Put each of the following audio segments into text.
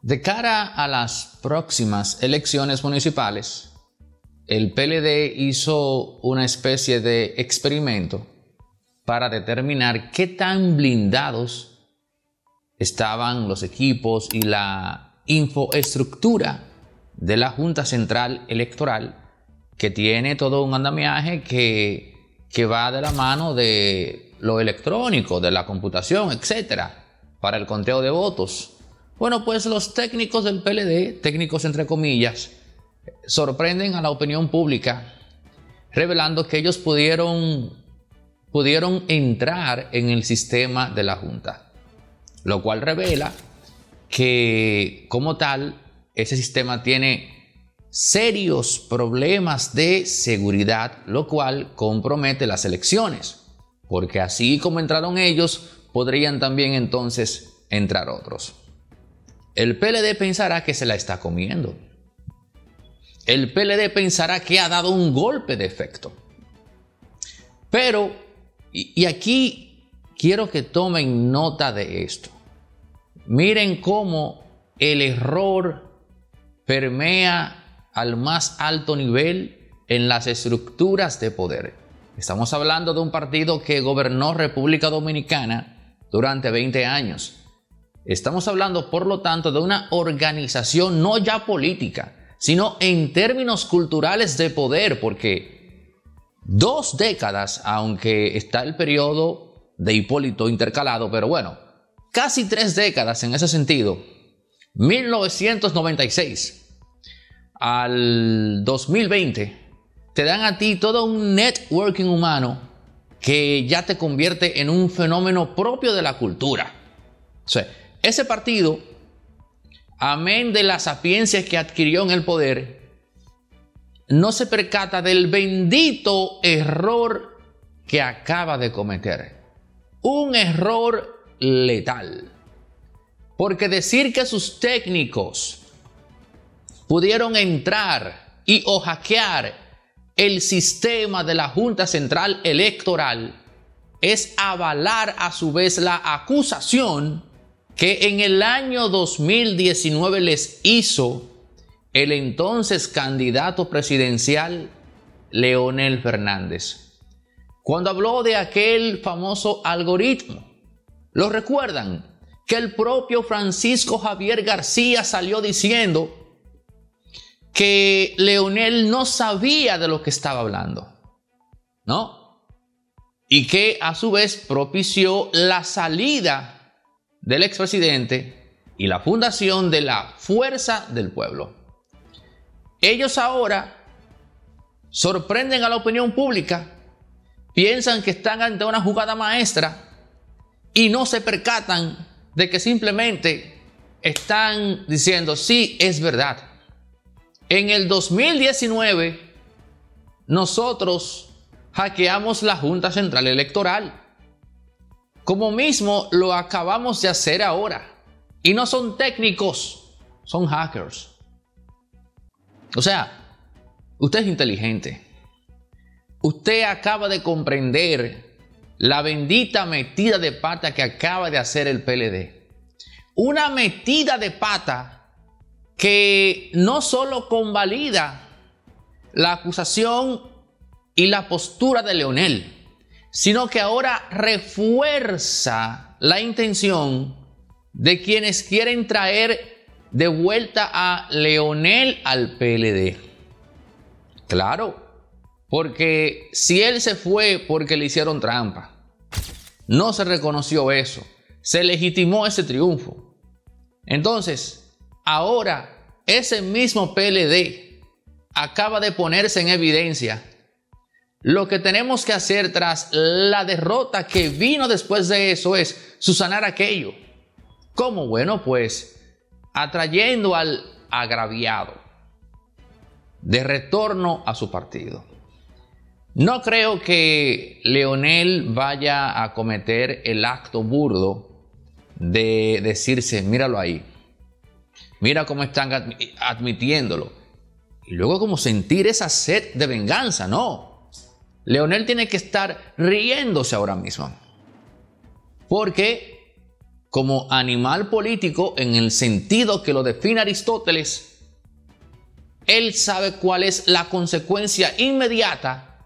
De cara a las próximas elecciones municipales, el PLD hizo una especie de experimento para determinar qué tan blindados estaban los equipos y la infraestructura de la Junta Central Electoral, que tiene todo un andamiaje que va de la mano de lo electrónico, de la computación, etcétera, para el conteo de votos. Bueno, pues los técnicos del PLD, técnicos entre comillas, sorprenden a la opinión pública, revelando que ellos pudieron entrar en el sistema de la Junta, lo cual revela que, como tal, ese sistema tiene serios problemas de seguridad, lo cual compromete las elecciones, porque así como entraron ellos, podrían también entonces entrar otros. El PLD pensará que se la está comiendo. El PLD pensará que ha dado un golpe de efecto. Pero, y aquí quiero que tomen nota de esto. Miren cómo el error permea al más alto nivel en las estructuras de poder. Estamos hablando de un partido que gobernó República Dominicana durante 20 años. Estamos hablando, por lo tanto, de una organización no ya política, sino en términos culturales de poder, porque 2 décadas, aunque está el periodo de Hipólito intercalado, pero bueno, casi 3 décadas en ese sentido, 1996 al 2020, te dan a ti todo un networking humano que ya te convierte en un fenómeno propio de la cultura. O sea, ese partido, amén de la sapiencia que adquirió en el poder, no se percata del bendito error que acaba de cometer. Un error letal. Porque decir que sus técnicos pudieron entrar y o hackear el sistema de la Junta Central Electoral es avalar a su vez la acusación que en el año 2019 les hizo el entonces candidato presidencial Leonel Fernández, cuando habló de aquel famoso algoritmo. ¿Lo recuerdan? Que el propio Francisco Javier García salió diciendo que Leonel no sabía de lo que estaba hablando, ¿no? Y que a su vez propició la salida del expresidente y la fundación de la Fuerza del Pueblo. Ellos ahora sorprenden a la opinión pública, piensan que están ante una jugada maestra y no se percatan de que simplemente están diciendo, sí, es verdad. En el 2019 nosotros hackeamos la Junta Central Electoral, como mismo lo acabamos de hacer ahora. Y no son técnicos, son hackers. O sea, usted es inteligente. Usted acaba de comprender la bendita metida de pata que acaba de hacer el PLD. Una metida de pata que no solo convalida la acusación y la postura de Leonel, sino que ahora refuerza la intención de quienes quieren traer de vuelta a Leonel al PLD. Claro, porque si él se fue porque le hicieron trampa, no se reconoció eso, se legitimó ese triunfo. Entonces, ahora ese mismo PLD acaba de ponerse en evidencia. Lo que tenemos que hacer tras la derrota que vino después de eso es subsanar aquello. ¿Cómo? Bueno, pues atrayendo al agraviado de retorno a su partido. No creo que Leonel vaya a cometer el acto burdo de decirse, míralo ahí, mira cómo están admitiéndolo, y luego como sentir esa sed de venganza. No. Leonel tiene que estar riéndose ahora mismo, porque como animal político en el sentido que lo define Aristóteles, él sabe cuál es la consecuencia inmediata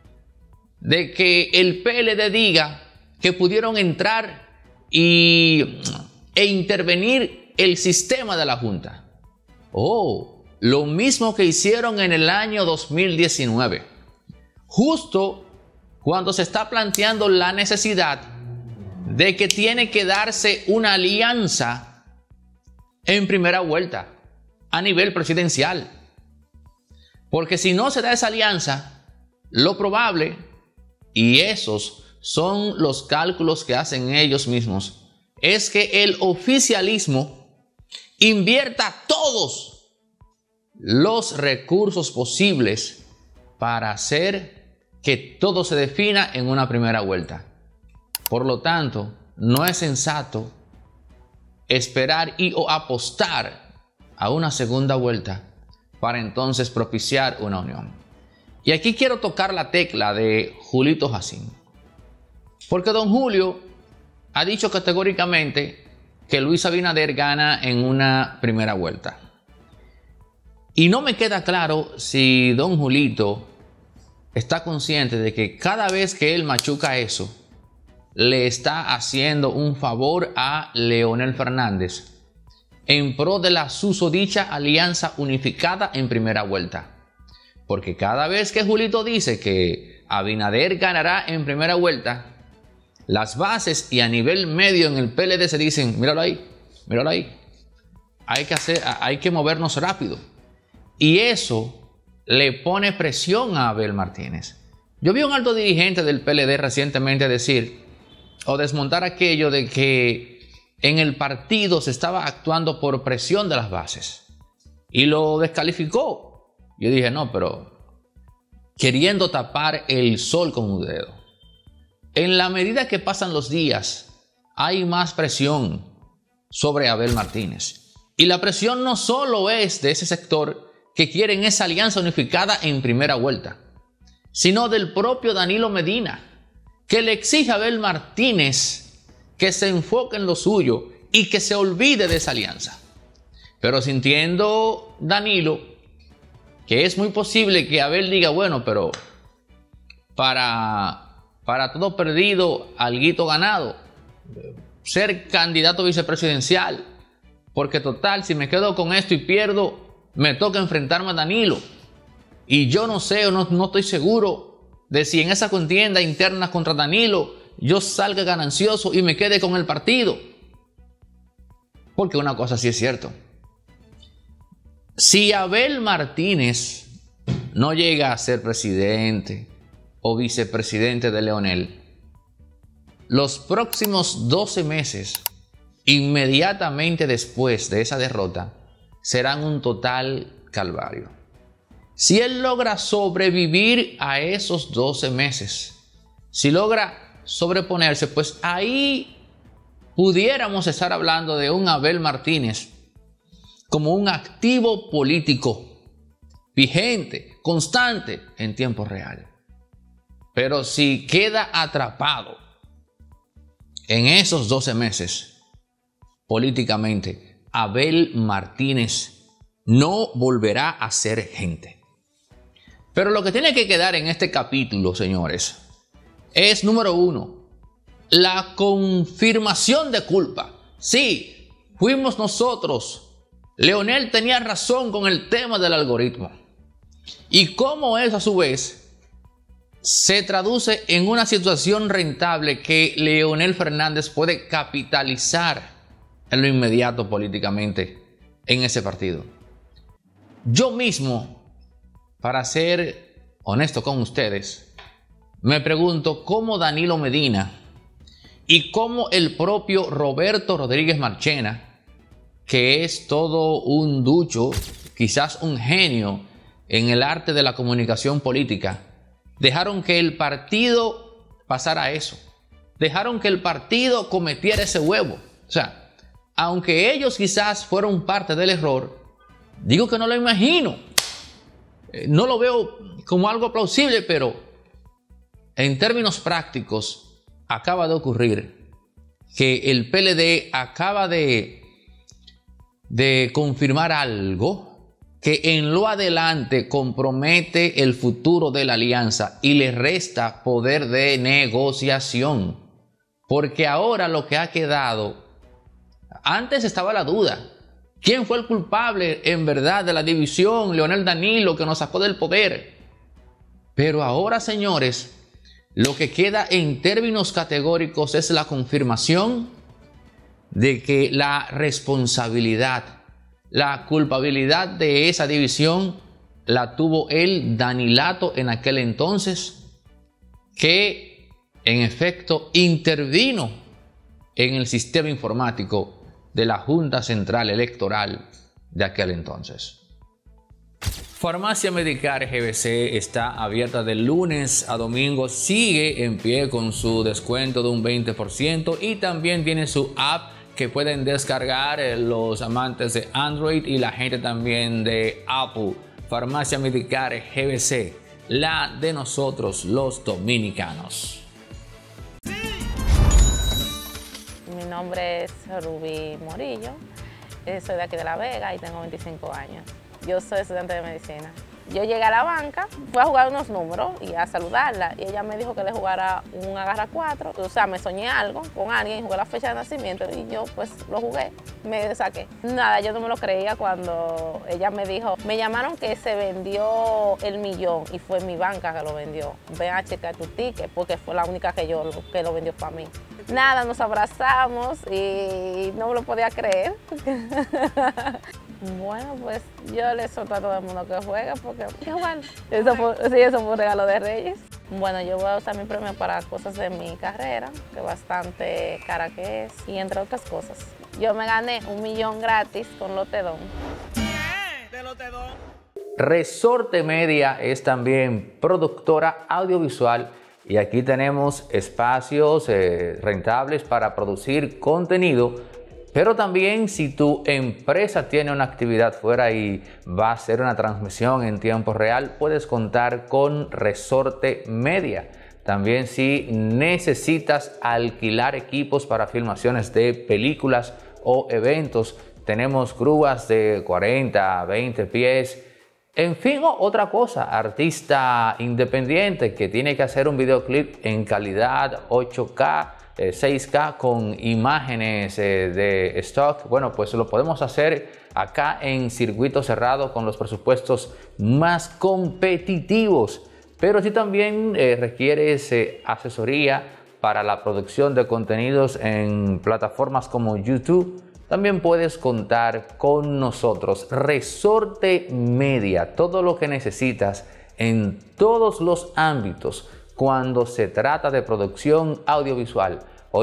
de que el PLD diga que pudieron entrar e intervenir el sistema de la Junta. Lo mismo que hicieron en el año 2019, justo cuando se está planteando la necesidad de que tiene que darse una alianza en primera vuelta a nivel presidencial. Porque si no se da esa alianza, lo probable, y esos son los cálculos que hacen ellos mismos, es que el oficialismo invierta todos los recursos posibles para hacer que todo se defina en una primera vuelta. Por lo tanto, no es sensato esperar o apostar a una segunda vuelta para entonces propiciar una unión. Y aquí quiero tocar la tecla de Julito Jacín, porque don Julio ha dicho categóricamente que Luis Abinader gana en una primera vuelta. Y no me queda claro si don Julito está consciente de que cada vez que él machuca eso, le está haciendo un favor a Leonel Fernández en pro de la susodicha alianza unificada en primera vuelta. Porque cada vez que Julito dice que Abinader ganará en primera vuelta, las bases y a nivel medio en el PLD se dicen, míralo ahí, míralo ahí. Hay que movernos rápido. Y eso le pone presión a Abel Martínez. Yo vi a un alto dirigente del PLD recientemente decir o desmontar aquello de que en el partido se estaba actuando por presión de las bases. Y lo descalificó. Yo dije, no, pero queriendo tapar el sol con un dedo. En la medida que pasan los días, hay más presión sobre Abel Martínez. Y la presión no solo es de ese sector que quieren esa alianza unificada en primera vuelta, sino del propio Danilo Medina, que le exige a Abel Martínez que se enfoque en lo suyo y que se olvide de esa alianza. Pero sintiendo Danilo que es muy posible que Abel diga, bueno, pero para todo perdido, alguito ganado, ser candidato vicepresidencial, porque total, si me quedo con esto y pierdo, me toca enfrentarme a Danilo. Y yo no sé o no estoy seguro de si en esa contienda interna contra Danilo yo salga ganancioso y me quede con el partido. Porque una cosa sí es cierto. Si Abel Martínez no llega a ser presidente o vicepresidente de Leonel, los próximos 12 meses, inmediatamente después de esa derrota, serán un total calvario. Si él logra sobrevivir a esos 12 meses, si logra sobreponerse, pues ahí pudiéramos estar hablando de un Abel Martínez como un activo político, vigente, constante en tiempo real. Pero si queda atrapado en esos 12 meses, políticamente, Abel Martínez no volverá a ser gente. Pero lo que tiene que quedar en este capítulo, señores, es número 1, la confirmación de culpa. Sí, fuimos nosotros. Leonel tenía razón con el tema del algoritmo. Y cómo eso a su vez se traduce en una situación rentable que Leonel Fernández puede capitalizar en lo inmediato políticamente en ese partido. Yo mismo, para ser honesto con ustedes, me pregunto cómo Danilo Medina y cómo el propio Roberto Rodríguez Marchena, que es todo un ducho, quizás un genio en el arte de la comunicación política, dejaron que el partido pasara eso. Dejaron que el partido cometiera ese huevo. O sea, aunque ellos quizás fueron parte del error, digo que no lo imagino. No lo veo como algo plausible, pero en términos prácticos acaba de ocurrir que el PLD acaba de confirmar algo que en lo adelante compromete el futuro de la alianza y le resta poder de negociación. Porque ahora lo que ha quedado, antes estaba la duda. ¿Quién fue el culpable en verdad de la división? Leonel Danilo, que nos sacó del poder. Pero ahora, señores, lo que queda en términos categóricos es la confirmación de que la responsabilidad, la culpabilidad de esa división la tuvo el Danilato en aquel entonces, que en efecto intervino en el sistema informático de la Junta Central Electoral de aquel entonces. Farmacia Medicare GBC está abierta de lunes a domingo, sigue en pie con su descuento de un 20% y también tiene su app que pueden descargar los amantes de Android y la gente también de Apple. Farmacia Medicare GBC, la de nosotros los dominicanos. Mi nombre es Rubí Morillo, soy de aquí de La Vega y tengo 25 años. Yo soy estudiante de medicina. Yo llegué a la banca, fui a jugar unos números y a saludarla. Y ella me dijo que le jugara un agarra 4. O sea, me soñé algo con alguien, jugué la fecha de nacimiento y yo pues lo jugué, me saqué. Nada, yo no me lo creía cuando ella me dijo, me llamaron que se vendió el millón y fue mi banca que lo vendió. Ven a checar tu ticket porque fue la única que lo vendió para mí. Nada, nos abrazamos y no me lo podía creer. Bueno, pues yo le solto a todo el mundo que juegue porque igual, eso fue un regalo de Reyes. Bueno, yo voy a usar mi premio para cosas de mi carrera, que bastante cara que es, y entre otras cosas. Yo me gané $1 millón gratis con Lotedón. ¿De Lotedón? Resorte Media es también productora audiovisual y aquí tenemos espacios rentables para producir contenido. Pero también si tu empresa tiene una actividad fuera y va a hacer una transmisión en tiempo real, puedes contar con Resorte Media. También si necesitas alquilar equipos para filmaciones de películas o eventos, tenemos grúas de 40, 20 pies. En fin, otra cosa, artista independiente que tiene que hacer un videoclip en calidad 8K, 6K con imágenes de stock, bueno, pues lo podemos hacer acá en circuito cerrado con los presupuestos más competitivos. Pero si también requieres asesoría para la producción de contenidos en plataformas como YouTube, también puedes contar con nosotros. Resorte Media, todo lo que necesitas en todos los ámbitos cuando se trata de producción audiovisual.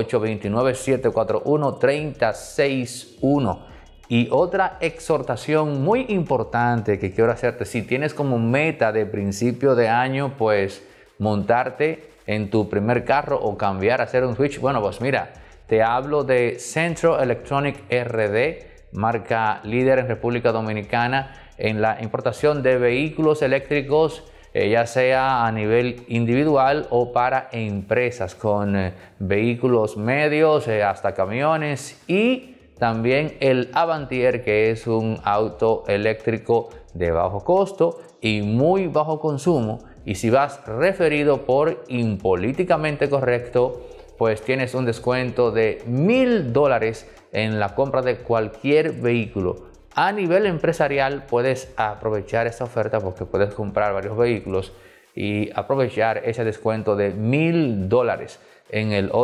829-741-3061. Y otra exhortación muy importante que quiero hacerte: si tienes como meta de principio de año pues montarte en tu primer carro o cambiar a hacer un switch, bueno, pues mira, te hablo de Centro Electronic RD, marca líder en República Dominicana en la importación de vehículos eléctricos, ya sea a nivel individual o para empresas, con vehículos medios hasta camiones, y también el Avantier, que es un auto eléctrico de bajo costo y muy bajo consumo. Y si vas referido por Impolíticamente Correcto, pues tienes un descuento de $1000 en la compra de cualquier vehículo. A nivel empresarial puedes aprovechar esta oferta porque puedes comprar varios vehículos y aprovechar ese descuento de $1000 en el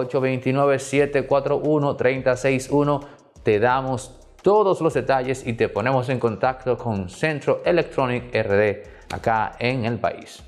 829-741-3061. Te damos todos los detalles y te ponemos en contacto con Centro Electronic RD acá en el país.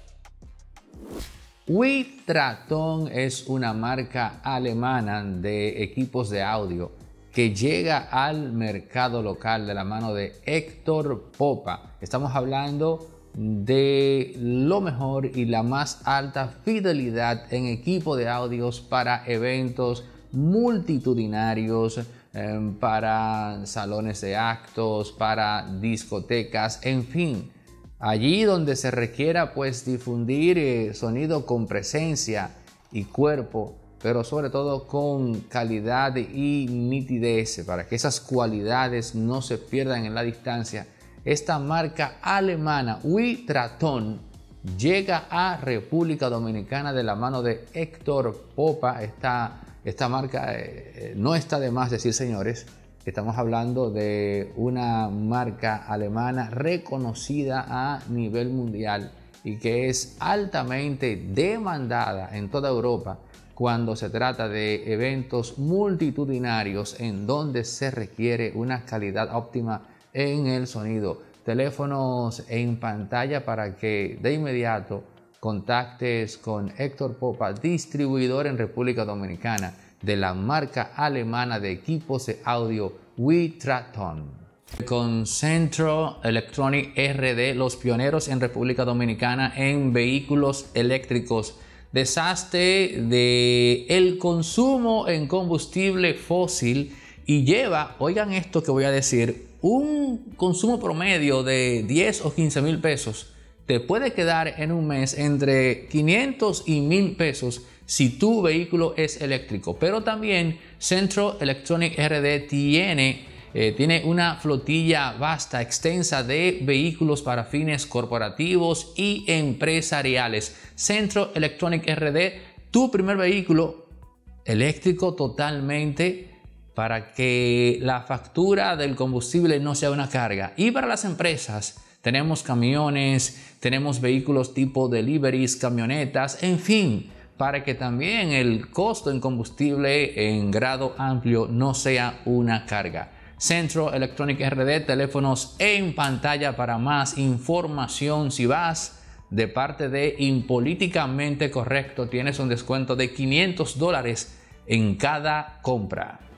Witraton es una marca alemana de equipos de audio que llega al mercado local de la mano de Héctor Popa. Estamos hablando de lo mejor y la más alta fidelidad en equipo de audios para eventos multitudinarios, para salones de actos, para discotecas, en fin, allí donde se requiera pues difundir sonido con presencia y cuerpo. pero sobre todo con calidad y nitidez, para que esas cualidades no se pierdan en la distancia. Esta marca alemana Witraton llega a República Dominicana de la mano de Héctor Popa. Esta marca no está de más decir, señores, estamos hablando de una marca alemana reconocida a nivel mundial y que es altamente demandada en toda Europa cuando se trata de eventos multitudinarios en donde se requiere una calidad óptima en el sonido. Teléfonos en pantalla para que de inmediato contactes con Héctor Popa, distribuidor en República Dominicana de la marca alemana de equipos de audio Witraton. Con Centro Electronic RD, los pioneros en República Dominicana en vehículos eléctricos. Deshazte del consumo en combustible fósil y lleva, oigan esto que voy a decir, un consumo promedio de 10 o 15 mil pesos. Te puede quedar en un mes entre 500 y 1000 pesos si tu vehículo es eléctrico. Pero también Centro Electronic RD tiene una flotilla vasta, extensa de vehículos para fines corporativos y empresariales. Centro Electronic RD, tu primer vehículo eléctrico totalmente, para que la factura del combustible no sea una carga. Y para las empresas tenemos camiones, tenemos vehículos tipo deliveries, camionetas, en fin, para que también el costo en combustible en grado amplio no sea una carga. Centro Electronic RD, teléfonos en pantalla para más información. Si vas de parte de Impolíticamente Correcto, tienes un descuento de $500 en cada compra.